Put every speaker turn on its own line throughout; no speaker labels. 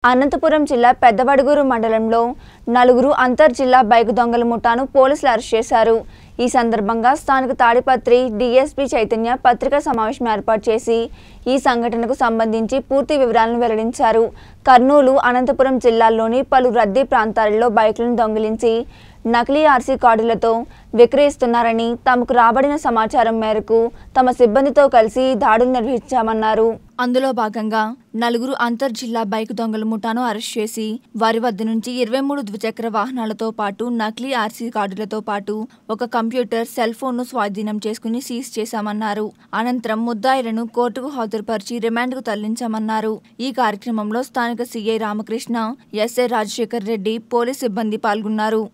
అనంతపురం జిల్లా పెద్దవడుగురు మండలంలో నలుగురు అంతర్ జిల్లా బైక్ దొంగల ముఠాను పోలీసులు అరెస్ట్ చేశారు। ఈ సందర్భంగా స్థానిక తాడిపత్రి డీఎస్పీ చైతన్య పత్రికా సమావేశం ఏర్పాటు చేసి ఈ సంఘటనకు సంబంధించి పూర్తి వివరాలను వెల్లడించారు। కర్నూలు, అనంతపురం జిల్లాల్లోని పలు రద్దీ ప్రాంతాలలో బైకులను దొంగిలించి నకిలీ ఆర్సీ కార్డులతో విక్రయిస్తున్నారని తమకు రాబడిన సమాచారం మేరకు తమ సిబ్బందితో కలిసి దాడులు నిర్వహించామన్నారు। అందులో భాగంగా నలుగురు అంతర్ జిల్లా బైక్ దొంగల ముఠాను అరెస్ట్ చేసి వారి వద్ద నుంచి 23 ద్విచక్ర వాహనాలతో పాటు నకిలీ ఆర్సీ కార్డులతో పాటు ఒక కంప్యూటర్, సెల్ ఫోన్ను స్వాధీనం చేసుకుని సీజ్ చేశామన్నారు। అనంతరం ముద్దాయిలను కోర్టుకు హాజరుపరిచి రిమాండ్కు తరలించామన్నారు। ఈ కార్యక్రమంలో స్థానిక CI Ramakrishna, SI Rajasekhar Reddy, police సిబ్బంది పాల్గొన్నారు।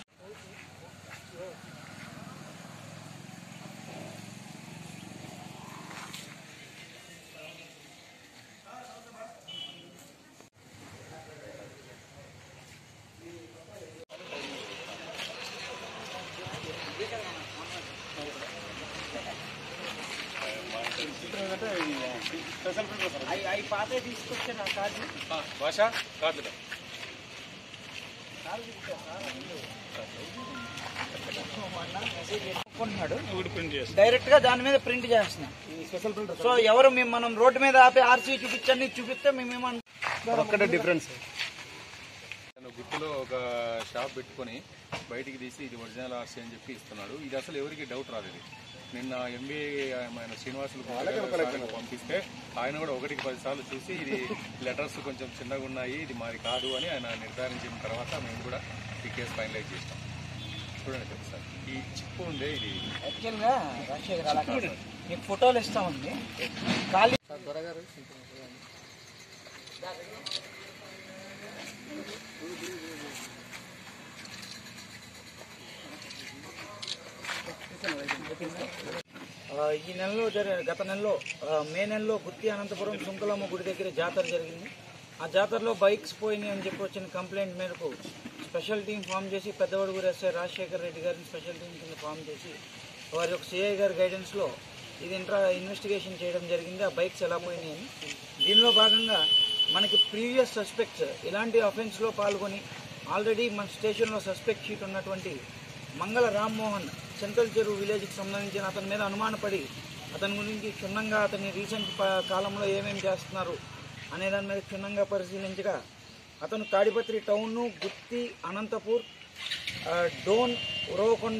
డైరెక్ట్ గా దాని మీద ప్రింట్ చేస్తున్నాం। సో ఎవరు మనం రోడ్డు మీద ఆపి ఆర్సీ చూపించండి చూపిస్తే మేమేమన్నా డిఫరెన్స్
గుర్తులో ఒక షాప్ పెట్టుకొని బయటికి తీసి ఇది ఒరిజినల్ ఆర్సీ అని చెప్పి ఇస్తున్నాడు। ఇది అసలు ఎవరికి డౌట్ రాలేదు। నిన్న ఎంబీఏ ఆయన శ్రీనివాసులు పంపిస్తే ఆయన కూడా 1-10 సార్లు చూసి ఇది లెటర్స్ కొంచెం చిన్నగా ఉన్నాయి, ఇది మాది కాదు అని ఆయన నిర్ధారించిన తర్వాత మేము కూడా ఈ కేసు ఫైనలైజ్ చేస్తాం। చూడండి సార్, ఈ చిప్పు ఉందే ఇది
యాక్చువల్గా రాజశేఖర్ మీకు ఫోటోలు ఇస్తామండి। ఖాళీ ఈ నెలలో గత నెలలో మే నెలలో గుత్తి అనంతపురం సుంకలమ్మ గుడి దగ్గర జాతర జరిగింది। ఆ జాతరలో బైక్స్ పోయినాయి అని చెప్పి వచ్చిన కంప్లైంట్ మేరకు స్పెషల్ టీం ఫామ్ చేసి పెద్దవడుగురు ఎస్ఐ రాజశేఖర్ రెడ్డి గారిని స్పెషల్ టీం కింద ఫామ్ చేసి వారి యొక్క సిఐ గారి గైడెన్స్లో ఇది ఇన్వెస్టిగేషన్ చేయడం జరిగింది। ఆ బైక్స్ ఎలా పోయినాయి అని దీనిలో భాగంగా మనకి ప్రీవియస్ సస్పెక్ట్స్ ఇలాంటి అఫెన్స్లో పాల్గొని ఆల్రెడీ మన స్టేషన్లో సస్పెక్ట్ షీట్ ఉన్నటువంటి మంగళ రామ్మోహన్ సెంట్రల్ చెరువు విలేజ్కి సంబంధించిన అతని మీద అనుమానపడి అతని గురించి క్షుణ్ణంగా అతని రీసెంట్ కాలంలో ఏమేమి చేస్తున్నారు అనే దాని మీద క్షుణ్ణంగా పరిశీలించగా అతను తాడిపత్రి టౌను, గుత్తి, అనంతపూర్, డోన్, ఉరవకొండ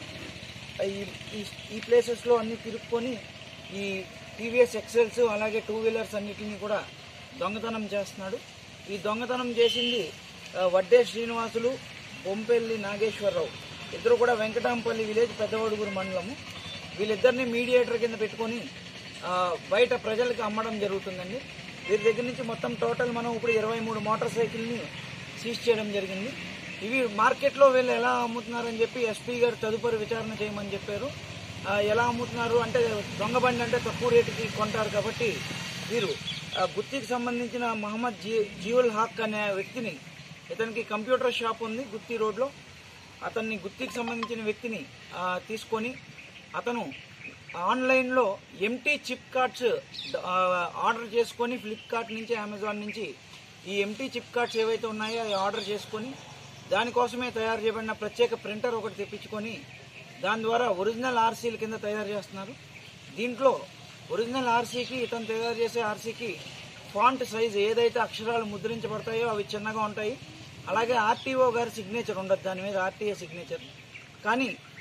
ఈ ప్లేసెస్లో అన్నీ తిరుక్కొని ఈ టీవీఎస్ ఎక్సెల్స్ అలాగే 2 వీలర్స్ అన్నిటినీ కూడా దొంగతనం చేస్తున్నాడు। ఈ దొంగతనం చేసింది వడ్డే శ్రీనివాసులు, బొంపెల్లి నాగేశ్వరరావు, ఇద్దరు కూడా వెంకటాంపల్లి విలేజ్, పెద్దవడుగురు మండలము। వీళ్ళిద్దరిని మీడియేటర్ కింద పెట్టుకొని బయట ప్రజలకు అమ్మడం జరుగుతుందండి। వీరి దగ్గర నుంచి మొత్తం టోటల్ మనం ఇప్పుడు 23 మోటార్ సైకిల్ని సీజ్ చేయడం జరిగింది। ఇవి మార్కెట్లో వీళ్ళు ఎలా అమ్ముతున్నారని చెప్పి ఎస్పీ గారు తదుపరి విచారణ చేయమని చెప్పారు। ఎలా అమ్ముతున్నారు అంటే దొంగ బండి అంటే తక్కువ రేటుకి కొంటారు కాబట్టి వీరు గుత్తికి సంబంధించిన మహమ్మద్ జీవుల్ హాక్ అనే వ్యక్తిని, ఇతనికి కంప్యూటర్ షాప్ ఉంది గుత్తి రోడ్లో, అతన్ని గుత్తికి సంబంధించిన వ్యక్తిని తీసుకొని అతను ఆన్లైన్లో ఎంటీ చిప్ కార్డ్స్ ఆర్డర్ చేసుకొని ఫ్లిప్కార్ట్ నుంచి, అమెజాన్ నుంచి ఈ ఎంటీ చిప్ కార్డ్స్ ఏవైతే ఉన్నాయో అవి ఆర్డర్ చేసుకొని దానికోసమే తయారు చేయబడిన ప్రత్యేక ప్రింటర్ ఒకటి తెప్పించుకొని దాని ద్వారా ఒరిజినల్ ఆర్సీల కింద తయారు చేస్తున్నారు। దీంట్లో ఒరిజినల్ ఆర్సీకి, ఇతను తయారు చేసే ఆర్సీకి ఫాంట్ సైజ్ ఏదైతే అక్షరాలు ముద్రించబడతాయో అవి చిన్నగా ఉంటాయి, అలాగే ఆర్టీఓ గారి సిగ్నేచర్ ఉండదు దాని మీద, ఆర్టీఏ సిగ్నేచర్। కానీ